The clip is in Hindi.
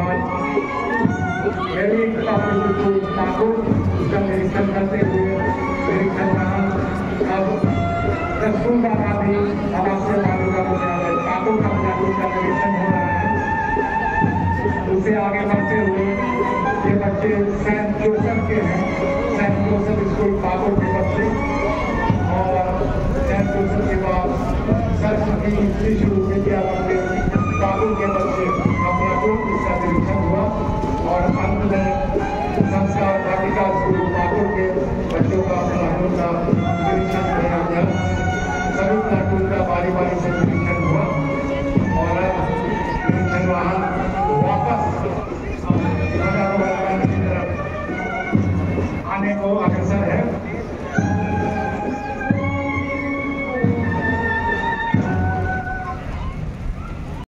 बाद मेरी ठाकुर उसका निरीक्षण करते हुए निरीक्षण रहा। अब कस्तूरबा गांधी आवासीय बालिका विद्यालय ठाकुर का निरीक्षण हो रहा है। उससे आगे बढ़ते हुए ये बच्चे सेंट जोसेफ के हैं, सेंट जोसेफ स्कूल ठाकुर के बच्चे, और सेंट जोसेफ के बाद सरस्वती शिशु विद्या मंदिर ठाकुर के बच्चे अपना इसका निरीक्षण हुआ। और अंत में संस्कार बालिका स्कूल ठाकुर के बच्चों का का निरीक्षण किया गया। सभी ठाकुर का बारी बारी से निरीक्षण हुआ और निरीक्षण वहाँ